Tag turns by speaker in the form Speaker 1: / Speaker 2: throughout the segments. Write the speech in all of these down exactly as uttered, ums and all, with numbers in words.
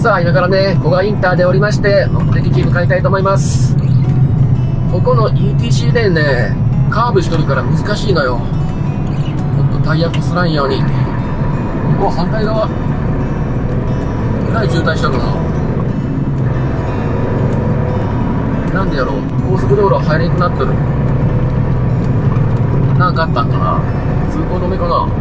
Speaker 1: さあ、今からね、古賀インターで降りまして、目的地に向かいたいと思います。ここの イーティーシー レーンね、カーブしとるから難しいのよ。もっとタイヤこすらんように。お、反対側。えらい渋滞しとるな。なんでやろう、高速道路入れなくなっとる。なんかあったんかな。通行止めかな。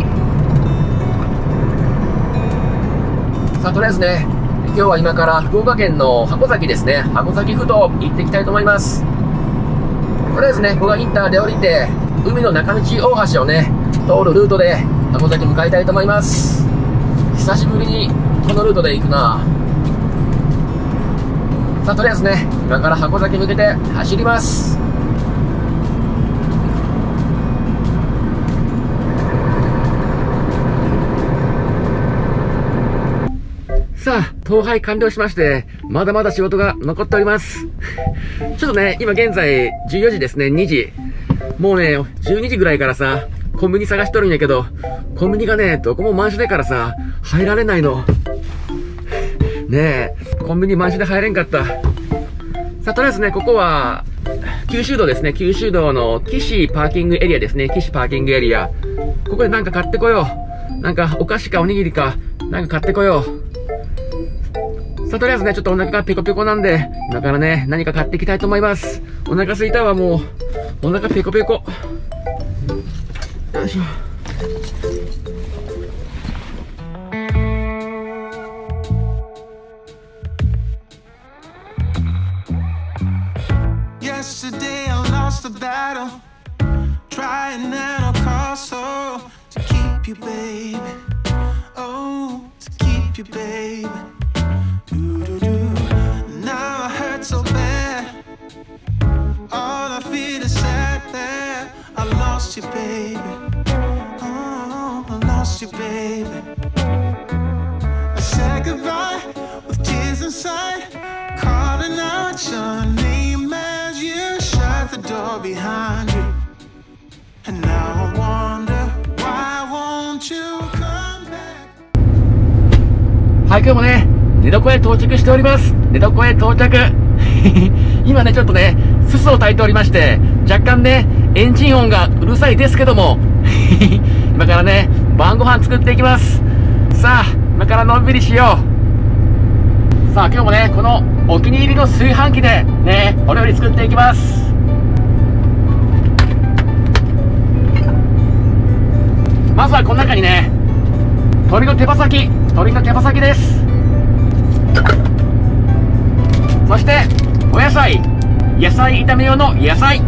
Speaker 1: さあ、とりあえずね、今日は今から福岡県の箱崎ですね、箱崎ふ頭行っていきたいと思います。とりあえずね、ここがインターで降りて、海の中道大橋をね、通るルートで箱崎向かいたいと思います。久しぶりにこのルートで行くな。さあ、とりあえずね、今から箱崎向けて走ります。さあ、当配完了しまして、まだまだ仕事が残っております。ちょっとね、今現在じゅうよじですね、にじ。もうね、じゅうにじぐらいからさ、コンビニ探しとるんやけど、コンビニがね、どこも満車だからさ、入られないの。ねえ、コンビニ満車で入れんかった。さあ、とりあえずね、ここは、九州道ですね、九州道の岸パーキングエリアですね、岸パーキングエリア。ここでなんか買ってこよう。なんかお菓子かおにぎりか、なんか買ってこよう。さあ、とりあえずね、ちょっとお腹がペコペコなんで、今からね、何か買っていきたいと思います。お腹すいたわ、もう。お腹ペコペコ。よいしょ。
Speaker 2: Yesterday I lost the battle, trying at all costs, oh, to keep you, baby. Oh, to keep you, baby. Now I hurt so bad. All I feel is sad that I lost you, baby. Oh, I lost you, baby. I said goodbye with tears inside, calling out your name as you shut the door behind you. And now I wonder why won't you come back?
Speaker 1: はい、今日もね、寝床へ到着しております。寝床へ到着。今ね、ちょっとね、すすを焚いておりまして、若干ね、エンジン音がうるさいですけども、今からね、晩ご飯作っていきます。さあ、今からのんびりしよう。さあ、今日もね、このお気に入りの炊飯器で、ね、お料理作っていきます。まずはこの中にね、鶏の手羽先、鶏の手羽先です。そしてお野菜、野菜炒め用の野菜、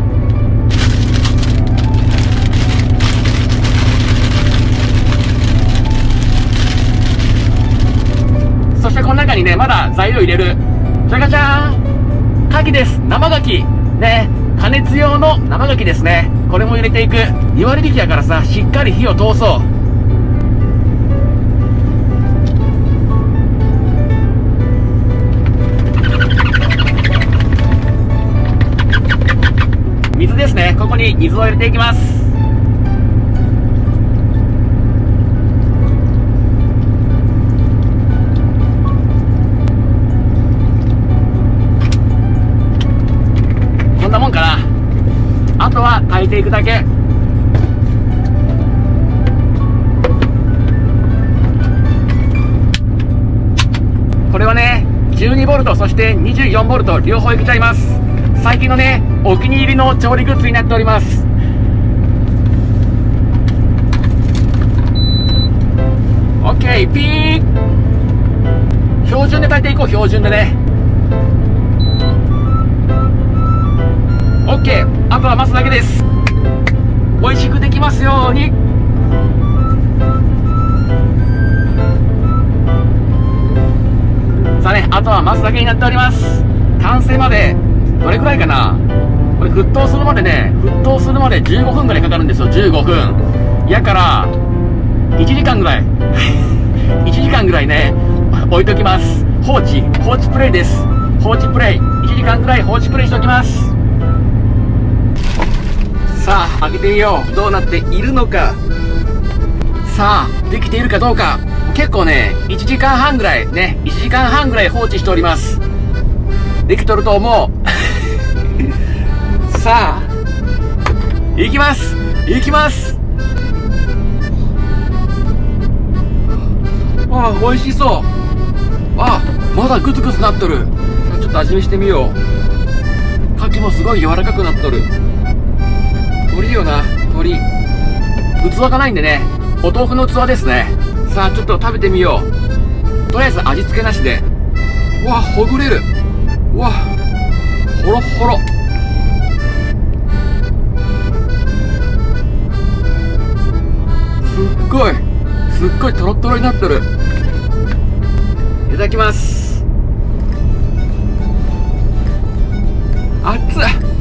Speaker 1: そしてこの中にね、まだ材料入れる。じゃがじゃーん、牡蠣です。生牡蠣ね、加熱用の生牡蠣ですね。これも入れていく。に割引きやからさ、しっかり火を通そう。水ですね。ここに水を入れていきます。こんなもんかな。あとは炊いていくだけ。これはね、じゅうにボルト、そしてにじゅうよんボルト両方いけちゃいます。最近のね、お気に入りの調理グッズになっております。オッケー、ピー。標準で炊いていこう、標準でね。オッケー、あとは待つだけです。美味しくできますように。さあね、あとは待つだけになっております。完成までどれくらいかな。これ沸騰するまでね、沸騰するまでじゅうごふんぐらいかかるんですよ。じゅうごふんやからいちじかんぐらいいちじかんぐらいね、置いときます。放置放置プレイです。放置プレイいちじかんぐらい放置プレイしておきます。さあ、開けてみよう。どうなっているのか。さあ、できているかどうか。 結構ね、いちじかんはんぐらい、ね、いちじかんはんぐらい放置しております。できとると思う。さあ、行きます行きますわあ、美味しそう。あ、まだグツグツなっとる。さあ、ちょっと味見してみよう。牡蠣もすごい柔らかくなっとる。鶏よな、鶏。器がないんでね、お豆腐の器ですね。さあ、ちょっと食べてみよう。とりあえず味付けなしで。うわ、ほぐれる。うわ、ほろほろ。すっごい、すっごいトロットロになってる。いただきます。熱っ。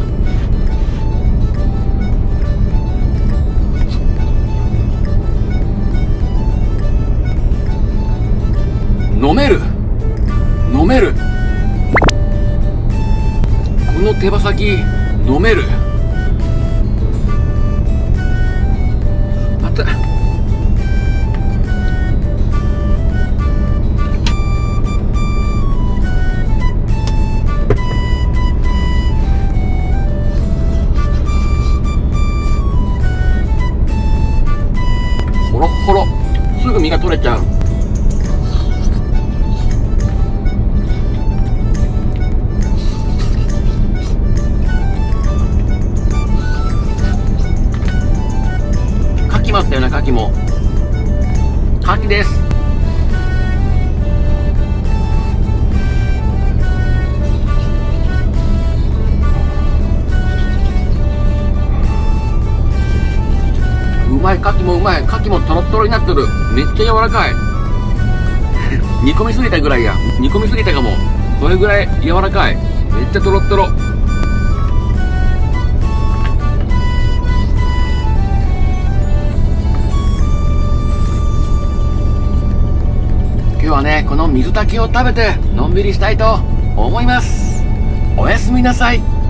Speaker 1: 飲める飲める。この手羽先飲める。熱っ。ほろほろ。すぐ身が取れちゃう。牡蠣もあったよな、牡蠣も。牡蠣です。うまい、牡蠣もうまい。牡蠣もトロットロになってる。めっちゃ柔らかい。煮込みすぎたぐらいや。煮込みすぎたかも。それぐらい柔らかい。めっちゃトロットロ。今日はね、この水炊きを食べてのんびりしたいと思います。おやすみなさい。